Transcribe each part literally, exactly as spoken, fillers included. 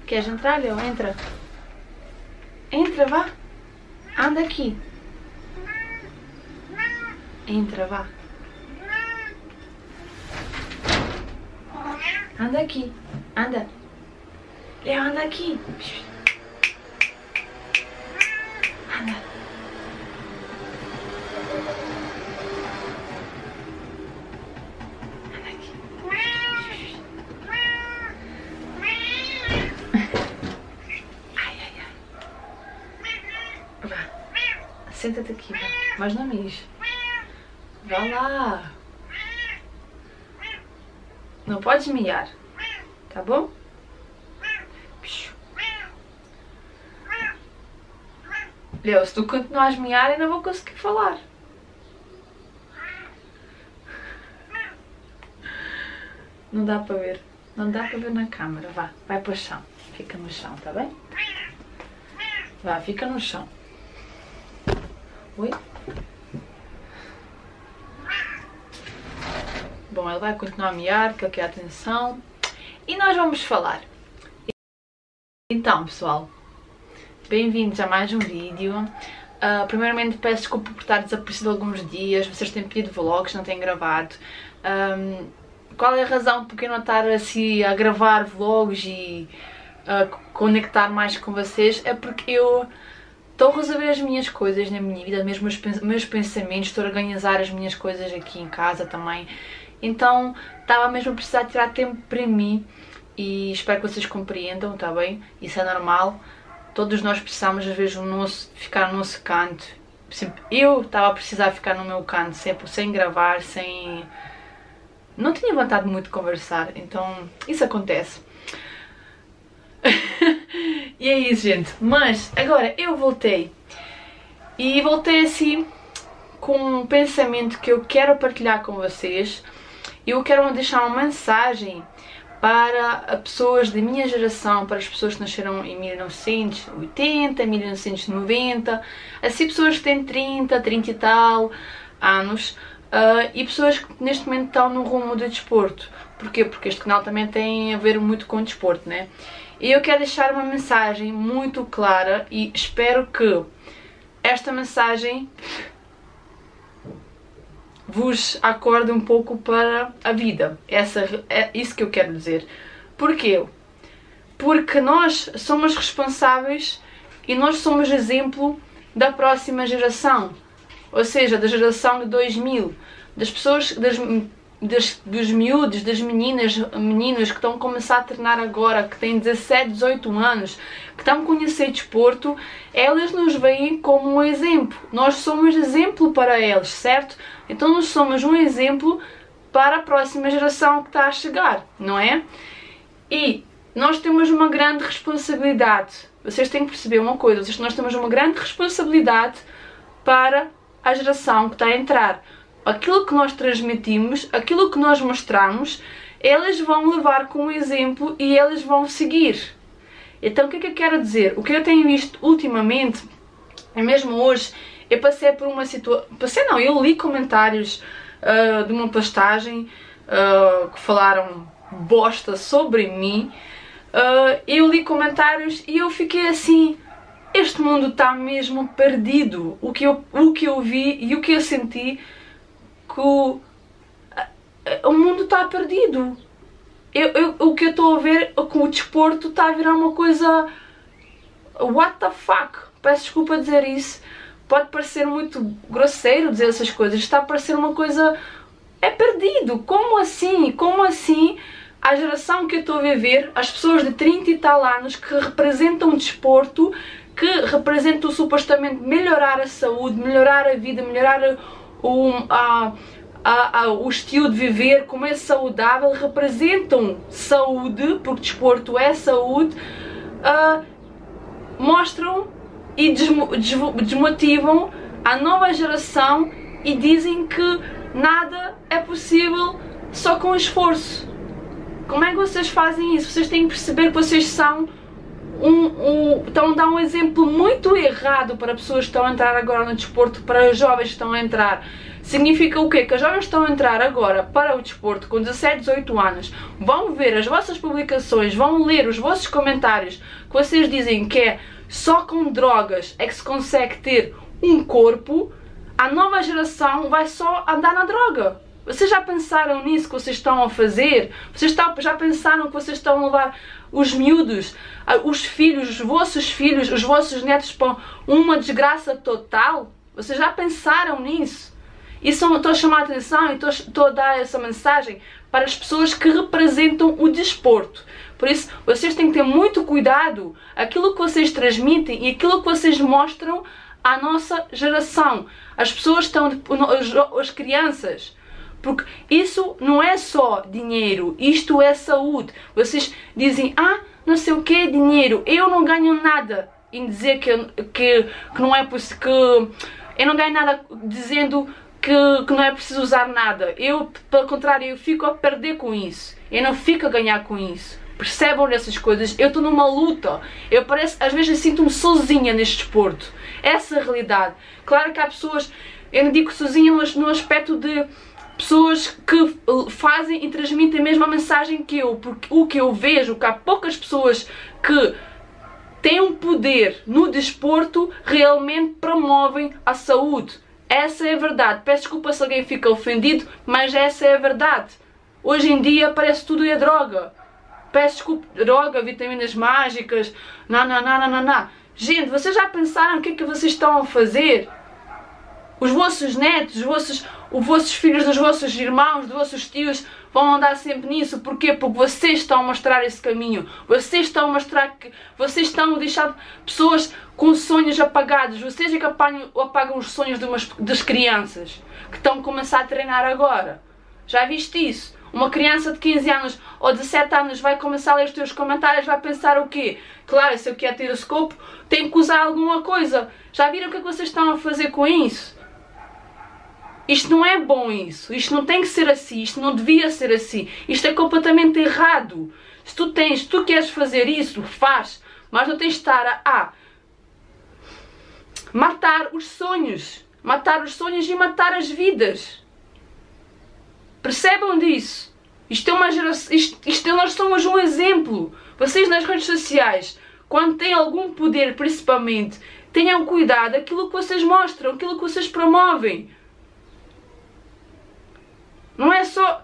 Queres entrar, Leo? Entra. Entra, vá. Anda aqui. Entra, vá. Anda aqui. Anda. Leo, anda aqui. Anda. Anda aqui. Ai, ai, ai. Vá. Senta-te aqui, vá. Mas não mijo. Vá lá. Não podes miar. Tá bom? Leo, se tu continuares a miar, eu não vou conseguir falar. Não dá para ver. Não dá para ver na câmera. Vá, vai para o chão. Fica no chão, tá bem? Vá, fica no chão. Oi? Bom, ele vai continuar a miar, que ele quer atenção. E nós vamos falar. Então, pessoal, bem-vindos a mais um vídeo. Uh, primeiramente peço desculpa por estar desaparecido alguns dias. Vocês têm pedido vlogs, não têm gravado. Um, qual é a razão por que eu não estar assim a gravar vlogs e uh, conectar mais com vocês? É porque eu estou a resolver as minhas coisas na minha vida, mesmo os meus pensamentos, estou a organizar as minhas coisas aqui em casa também. Então estava mesmo a precisar tirar tempo para mim e espero que vocês compreendam, tá bem? Isso é normal. Todos nós precisamos às vezes no nosso, ficar no nosso canto. Eu estava a precisar ficar no meu canto, sempre sem gravar, sem... Não tinha vontade muito de conversar, então isso acontece. E é isso, gente. Mas agora eu voltei. E voltei assim com um pensamento que eu quero partilhar com vocês. Eu quero deixar uma mensagem para pessoas da minha geração, para as pessoas que nasceram em mil novecentos e oitenta, mil novecentos e noventa, assim pessoas que têm trinta, trinta e tal anos, uh, e pessoas que neste momento estão no rumo do desporto. Porquê? Porque este canal também tem a ver muito com o desporto, né? E eu quero deixar uma mensagem muito clara e espero que esta mensagem vos acorde um pouco para a vida. Essa, é isso que eu quero dizer. Porquê? Porque nós somos responsáveis e nós somos exemplo da próxima geração. Ou seja, da geração de dois mil. Das pessoas, das, das, dos miúdos, das meninas, meninos que estão a começar a treinar agora, que têm dezassete, dezoito anos, que estão a conhecer desporto, elas nos veem como um exemplo. Nós somos exemplo para eles, certo? Então nós somos um exemplo para a próxima geração que está a chegar, não é? E nós temos uma grande responsabilidade. Vocês têm que perceber uma coisa, nós temos uma grande responsabilidade para a geração que está a entrar. Aquilo que nós transmitimos, aquilo que nós mostramos, elas vão levar como exemplo e elas vão seguir. Então o que é que eu quero dizer? O que eu tenho visto ultimamente, é mesmo hoje, eu passei por uma situação... Passei não, eu li comentários uh, de uma postagem uh, que falaram bosta sobre mim. Uh, eu li comentários e eu fiquei assim... Este mundo está mesmo perdido. O que eu, o que eu vi e o que eu senti... que o, o mundo está perdido. Eu, eu, o que eu estou a ver é que o desporto está a virar uma coisa... What the fuck? Peço desculpa a dizer isso. Pode parecer muito grosseiro dizer essas coisas. Está a parecer uma coisa... É perdido. Como assim? Como assim a geração que eu estou a viver, as pessoas de trinta e tal anos que representam o desporto, que representam supostamente melhorar a saúde, melhorar a vida, melhorar o, a, a, a, o estilo de viver, como é saudável, representam saúde, porque desporto é saúde, uh, mostram e desmotivam a nova geração e dizem que nada é possível só com esforço. Como é que vocês fazem isso? Vocês têm que perceber que vocês são um, um, estão a dar um exemplo muito errado para pessoas que estão a entrar agora no desporto, para os jovens que estão a entrar. Significa o quê? Que as jovens estão a entrar agora para o desporto com dezassete, dezoito anos, vão ver as vossas publicações, vão ler os vossos comentários, que vocês dizem que é só com drogas é que se consegue ter um corpo. A nova geração vai só andar na droga. Vocês já pensaram nisso que vocês estão a fazer? Vocês já pensaram que vocês estão a levar os miúdos, os filhos, os vossos filhos, os vossos netos para uma desgraça total? Vocês já pensaram nisso? Isso estou a chamar a atenção e estou, estou a dar essa mensagem para as pessoas que representam o desporto. Por isso, vocês têm que ter muito cuidado aquilo que vocês transmitem e aquilo que vocês mostram à nossa geração. As pessoas estão, as crianças, porque isso não é só dinheiro, isto é saúde. Vocês dizem, ah, não sei o que é dinheiro, eu não ganho nada em dizer que, que, que não é possível, que eu não ganho nada dizendo que, que não é preciso usar nada. Eu, pelo contrário, eu fico a perder com isso, eu não fico a ganhar com isso. Percebam essas coisas, eu estou numa luta, eu parece, às vezes eu sinto-me sozinha neste desporto. Essa é a realidade. Claro que há pessoas, eu não digo sozinha no aspecto de pessoas que fazem e transmitem a mesma mensagem que eu, porque o que eu vejo, que há poucas pessoas que têm um poder no desporto, realmente promovem a saúde. Essa é a verdade. Peço desculpa se alguém fica ofendido, mas essa é a verdade. Hoje em dia parece tudo é droga. Peço desculpa, droga, vitaminas mágicas, não, não, não, não, não, não. Gente, vocês já pensaram o que é que vocês estão a fazer? Os vossos netos, os vossos, os vossos filhos, dos vossos irmãos, dos vossos tios vão andar sempre nisso. Porquê? Porque vocês estão a mostrar esse caminho. Vocês estão a mostrar que vocês estão a deixar pessoas com sonhos apagados. Vocês é que apagam, apagam os sonhos de umas, das crianças que estão a começar a treinar agora. Já viste isso? Uma criança de quinze anos ou dezessete anos vai começar a ler os teus comentários, vai pensar o quê? Claro, se eu quero ter o escopo, tenho que usar alguma coisa. Já viram o que é que vocês estão a fazer com isso? Isto não é bom isso. Isto não tem que ser assim. Isto não devia ser assim. Isto é completamente errado. Se tu tens, se tu queres fazer isso, faz. Mas não tens de estar a, a matar os sonhos. Matar os sonhos e matar as vidas. Percebam disso. Isto é uma geração, isto, isto nós somos um exemplo. Vocês nas redes sociais, quando têm algum poder principalmente, tenham cuidado aquilo que vocês mostram, aquilo que vocês promovem. Não é só...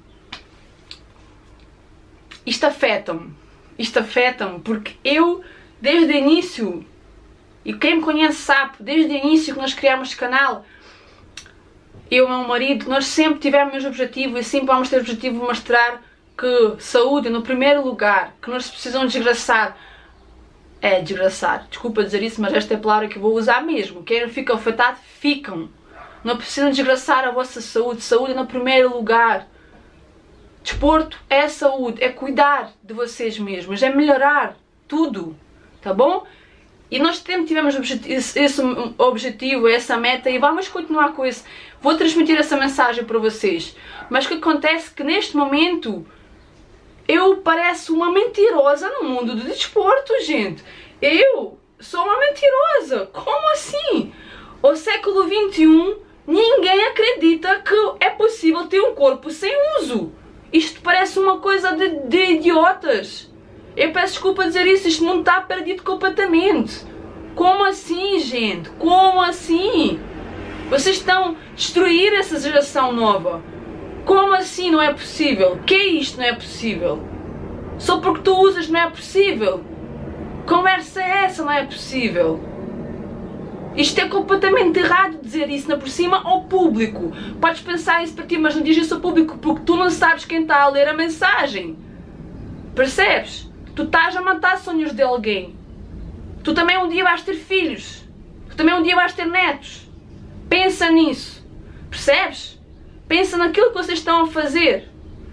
Isto afeta-me. Isto afeta-me porque eu, desde o início, e quem me conhece sabe, desde o início que nós criámos o canal, eu e o meu marido, nós sempre tivemos o objetivo e sempre vamos ter o objetivo de mostrar que saúde no primeiro lugar, que nós precisamos desgraçar. É, desgraçar. Desculpa dizer isso, mas esta é a palavra que eu vou usar mesmo. Quem fica afetado, ficam. Não precisam desgraçar a vossa saúde. Saúde é no primeiro lugar. Desporto é saúde, é cuidar de vocês mesmos, é melhorar tudo, tá bom? E nós sempre tivemos esse objetivo, essa meta e vamos continuar com isso. Vou transmitir essa mensagem para vocês. Mas o que acontece é que neste momento eu pareço uma mentirosa no mundo do desporto, gente. Eu sou uma mentirosa. Como assim? O século vinte e um, ninguém acredita que é possível ter um corpo sem uso. Isto parece uma coisa de, de idiotas. Eu peço desculpa a dizer isso, isto não está perdido completamente. Como assim, gente? Como assim? Vocês estão a destruir essa geração nova. Como assim não é possível? Que é isto não é possível? Só porque tu usas não é possível? Conversa é essa, não é possível? Isto é completamente errado dizer isso, na por cima ao público. Podes pensar isso para ti, mas não diz isso ao público porque tu não sabes quem está a ler a mensagem. Percebes? Tu estás a matar sonhos de alguém. Tu também um dia vais ter filhos. Tu também um dia vais ter netos. Pensa nisso. Percebes? Pensa naquilo que vocês estão a fazer.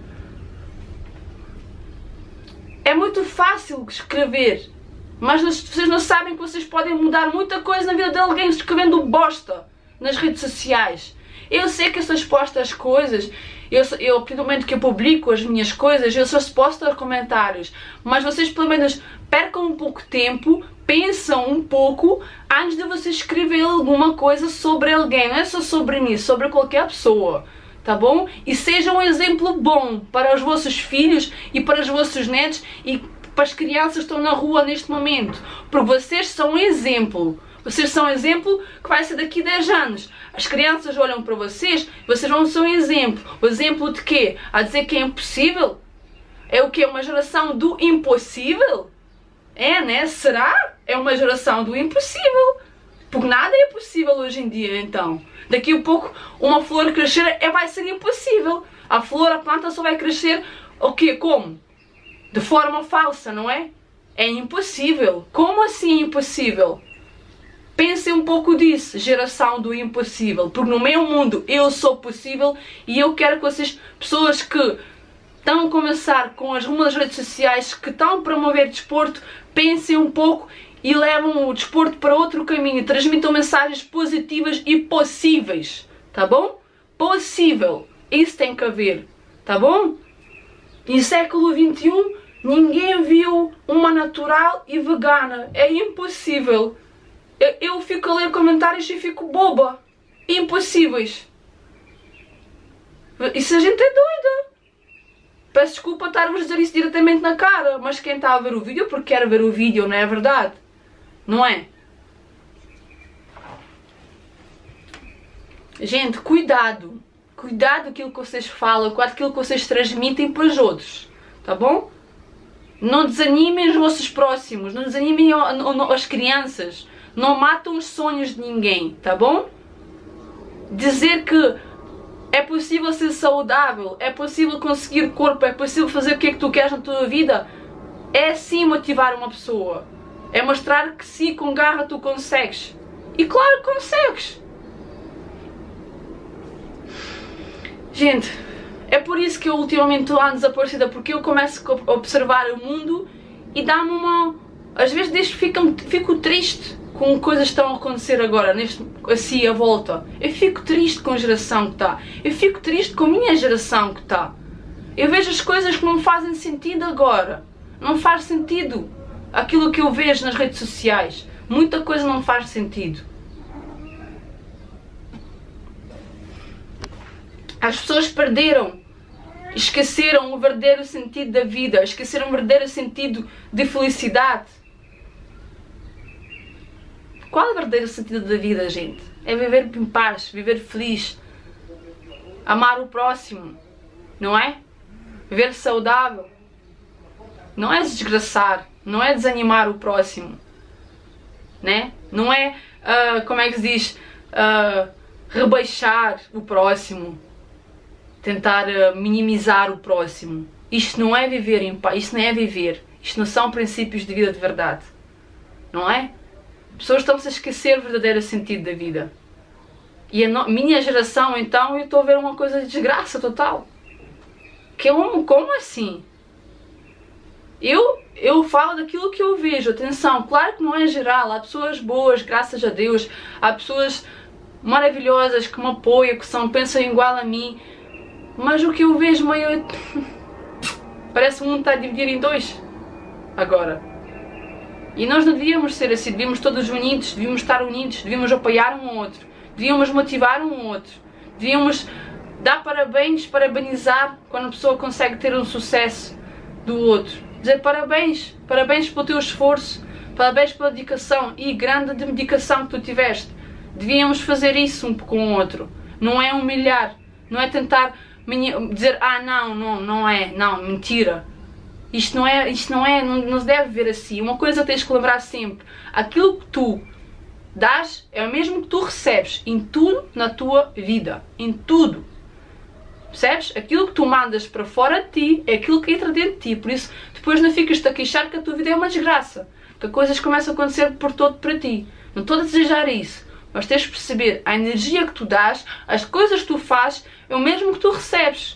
É muito fácil escrever. Mas vocês não sabem que vocês podem mudar muita coisa na vida de alguém escrevendo bosta nas redes sociais. Eu sei que eu sou exposta às coisas Eu, eu, a partir do momento que eu publico as minhas coisas, eu só posso dar comentários. Mas vocês pelo menos percam um pouco de tempo, pensam um pouco antes de vocês escrever alguma coisa sobre alguém. Não é só sobre mim, sobre qualquer pessoa. Tá bom? E seja um exemplo bom para os vossos filhos e para os vossos netos e para as crianças que estão na rua neste momento. Porque vocês são um exemplo. Vocês são um exemplo que vai ser daqui a dez anos. As crianças olham para vocês, vocês vão ser um exemplo. O exemplo de quê? A dizer que é impossível? É o quê? Uma geração do impossível? É, né? Será? É uma geração do impossível. Porque nada é possível hoje em dia, então. Daqui a pouco, uma flor crescer é, vai ser impossível. A flor, a planta só vai crescer, o quê? Como? De forma falsa, não é? É impossível. Como assim impossível? Pensem um pouco disso, geração do impossível. Porque no meu mundo eu sou possível e eu quero que vocês, pessoas que estão a começar com as rumo das redes sociais, que estão a promover desporto, pensem um pouco e levam o desporto para outro caminho. Transmitam mensagens positivas e possíveis. Tá bom? Possível. Isso tem que haver. Tá bom? Em século vinte e um, ninguém viu uma natural e vegana. É impossível. Eu, eu fico a ler comentários e fico boba. Impossíveis. Isso a gente é doida. Peço desculpa estar-vos a dizer isso diretamente na cara, mas quem está a ver o vídeo porque quer ver o vídeo, não é verdade? Não é? Gente, cuidado. Cuidado com aquilo que vocês falam, com aquilo que vocês transmitem para os outros. Tá bom? Não desanimem os vossos próximos, não desanimem as crianças. Não matam os sonhos de ninguém, tá bom? Dizer que é possível ser saudável, é possível conseguir corpo, é possível fazer o que é que tu queres na tua vida, é sim motivar uma pessoa. É mostrar que sim, com garra tu consegues. E claro que consegues. Gente, é por isso que eu ultimamente estou a desaparecida, porque eu começo a observar o mundo e dá-me uma... Às vezes desde que fico, fico triste com coisas que estão a acontecer agora, neste, assim, à volta. Eu fico triste com a geração que está. Eu fico triste com a minha geração que está. Eu vejo as coisas que não fazem sentido agora. Não faz sentido aquilo que eu vejo nas redes sociais. Muita coisa não faz sentido. As pessoas perderam, esqueceram o verdadeiro sentido da vida, esqueceram o verdadeiro sentido de felicidade. Qual é o verdadeiro sentido da vida, gente? É viver em paz, viver feliz, amar o próximo, não é? Viver saudável. Não é desgraçar, não é desanimar o próximo, né? Não é, uh, como é que se diz, uh, rebaixar o próximo, tentar uh, minimizar o próximo. Isto não é viver em paz, isto não é viver, isto não são princípios de vida de verdade, não é? As pessoas estão-se a esquecer o verdadeiro sentido da vida. E a no... minha geração, então, eu estou a ver uma coisa de desgraça total. Que é um... Como assim? Eu, eu falo daquilo que eu vejo. Atenção, claro que não é geral. Há pessoas boas, graças a Deus. Há pessoas maravilhosas que me apoiam, que são, pensam igual a mim. Mas o que eu vejo meio... Parece que o mundo está a dividir em dois. Agora. E nós não devíamos ser assim, devíamos todos unidos, devíamos estar unidos, devíamos apoiar um ao outro, devíamos motivar um ao outro, devíamos dar parabéns, parabenizar quando a pessoa consegue ter um sucesso do outro. Dizer parabéns, parabéns pelo teu esforço, parabéns pela dedicação e grande dedicação que tu tiveste. Devíamos fazer isso um com o outro. Não é humilhar, não é tentar dizer, ah não, não, não é, não, mentira. Isto não é, isto não é, não, não se deve ver assim. Uma coisa tens que lembrar sempre. Aquilo que tu dás é o mesmo que tu recebes em tudo na tua vida. Em tudo. Percebes? Aquilo que tu mandas para fora de ti é aquilo que entra dentro de ti. Por isso, depois não ficas-te a queixar que a tua vida é uma desgraça. Que coisas começam a acontecer por todo para ti. Não estou a desejar isso. Mas tens de perceber, a energia que tu dás, as coisas que tu fazes, é o mesmo que tu recebes.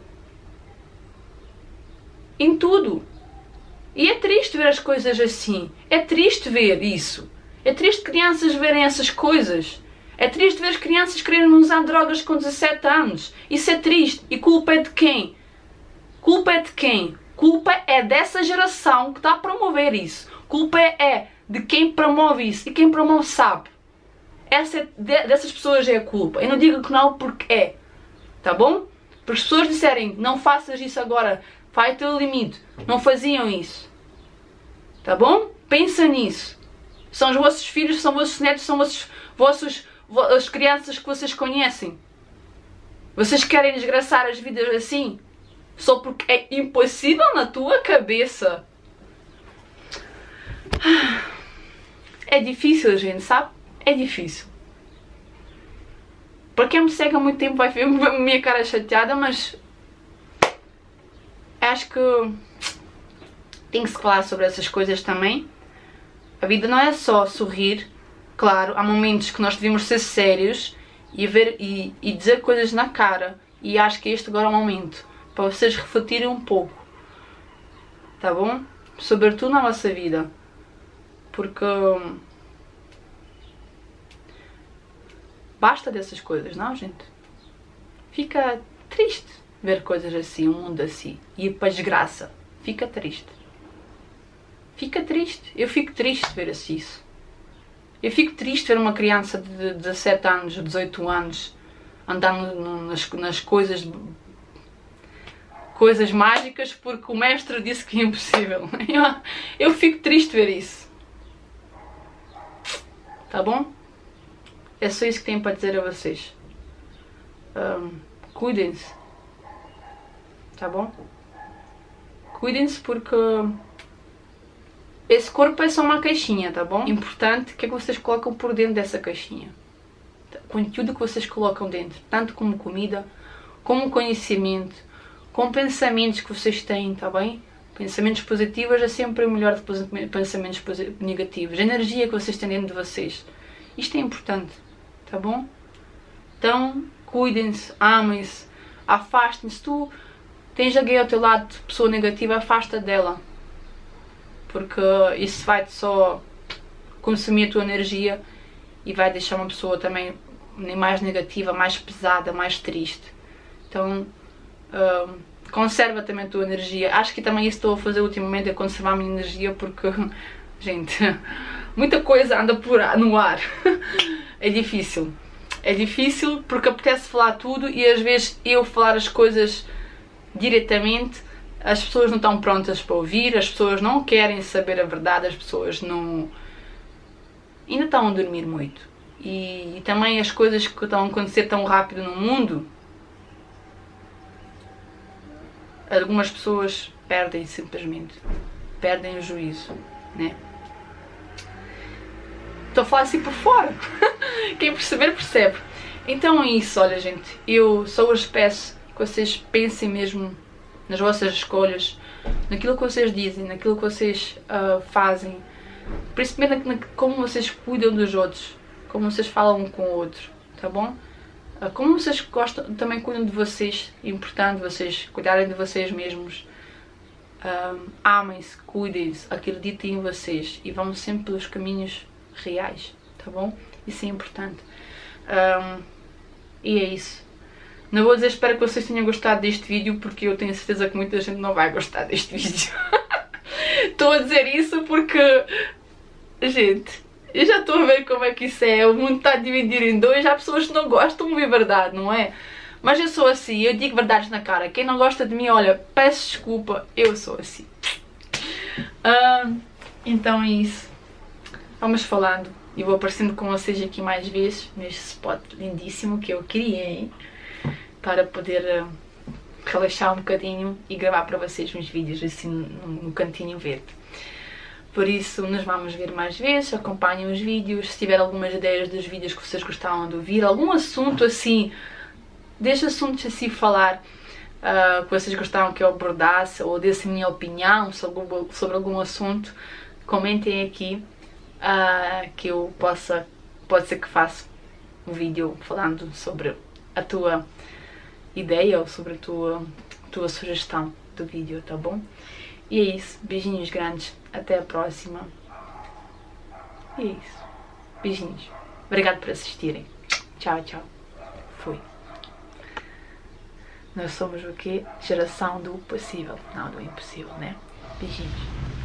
Em tudo. E é triste ver as coisas assim. É triste ver isso. É triste crianças verem essas coisas. É triste ver as crianças quererem usar drogas com dezassete anos. Isso é triste. E culpa é de quem? Culpa é de quem? Culpa é dessa geração que está a promover isso. Culpa é de quem promove isso. E quem promove sabe. Essa é de, dessas pessoas é a culpa. Eu não digo que não porque é. Tá bom? Porque as pessoas disserem, não faças isso agora, vai ter o limite. Não faziam isso. Tá bom? Pensa nisso. São os vossos filhos, são os vossos netos, são os vossos, as crianças que vocês conhecem. Vocês querem desgraçar as vidas assim? Só porque é impossível na tua cabeça. É difícil, gente, sabe? É difícil. Para quem me segue há muito tempo vai ver a minha cara chateada, mas acho que tem que se falar sobre essas coisas também. A vida não é só sorrir. Claro, há momentos que nós devemos ser sérios e, ver, e, e dizer coisas na cara. E acho que este agora é o momento para vocês refletirem um pouco. Tá bom? Sobretudo na vossa vida. Porque basta dessas coisas, não, gente? Fica triste ver coisas assim, um mundo assim. E para desgraça. Fica triste. Fica triste. Eu fico triste ver assim isso. Eu fico triste ver uma criança de dezassete anos, dezoito anos, andar nas, nas coisas, coisas mágicas porque o mestre disse que é impossível. Eu, eu fico triste ver isso. Tá bom? É só isso que tenho para dizer a vocês. Um, Cuidem-se. Tá bom? Cuidem-se porque esse corpo é só uma caixinha, tá bom? Importante o que é que vocês colocam por dentro dessa caixinha. O conteúdo que vocês colocam dentro, tanto como comida, como conhecimento, com pensamentos que vocês têm, tá bem? Pensamentos positivos é sempre melhor do que pensamentos negativos. A energia que vocês têm dentro de vocês. Isto é importante, tá bom? Então, cuidem-se, amem-se, afastem-se. Se tu tens alguém ao teu lado, pessoa negativa, afasta dela. Porque isso vai só consumir a tua energia e vai deixar uma pessoa também nem mais negativa, mais pesada, mais triste. Então, uh, conserva também a tua energia. Acho que também isso estou a fazer ultimamente, é conservar a minha energia, porque, gente, muita coisa anda por no ar. É difícil. É difícil porque apetece falar tudo e às vezes eu falar as coisas diretamente, as pessoas não estão prontas para ouvir, as pessoas não querem saber a verdade, as pessoas não... ainda estão a dormir muito. E, e também as coisas que estão a acontecer tão rápido no mundo, algumas pessoas perdem simplesmente, perdem o juízo, né? Estou a falar assim por fora. Quem perceber, percebe. Então é isso, olha, gente, eu só vos peço que vocês pensem mesmo nas vossas escolhas, naquilo que vocês dizem, naquilo que vocês uh, fazem, principalmente na, na, como vocês cuidam dos outros, como vocês falam um com o outro, tá bom? Uh, como vocês gostam, também cuidam de vocês, é importante vocês cuidarem de vocês mesmos, uh, amem-se, cuidem-se, acreditem em vocês e vão sempre pelos caminhos reais, tá bom? Isso é importante. Um, e é isso. Não vou dizer espero que vocês tenham gostado deste vídeo, porque eu tenho certeza que muita gente não vai gostar deste vídeo. Estou a dizer isso porque, gente, eu já estou a ver como é que isso é. O mundo está dividido em dois. Há pessoas que não gostam de ouvir verdade, não é? Mas eu sou assim, eu digo verdades na cara. Quem não gosta de mim, olha, peço desculpa, eu sou assim. Um, então é isso. Vamos falando. E vou aparecendo com vocês aqui mais vezes neste spot lindíssimo que eu criei para poder uh, relaxar um bocadinho e gravar para vocês uns vídeos assim no, no cantinho verde. Por isso, nos vamos ver mais vezes, acompanhem os vídeos. Se tiver algumas ideias dos vídeos que vocês gostavam de ouvir, algum assunto assim, deixe assuntos assim falar uh, que vocês gostavam que eu abordasse, ou desse minha opinião sobre, sobre algum assunto, comentem aqui. Uh, que eu possa, pode ser que faça um vídeo falando sobre a tua ideia ou sobre a tua, tua sugestão do vídeo, tá bom? E é isso, beijinhos grandes, até a próxima. E é isso, beijinhos, obrigado por assistirem. Tchau, tchau. Fui. Nós somos o quê? Geração do possível, não do impossível, né? Beijinhos.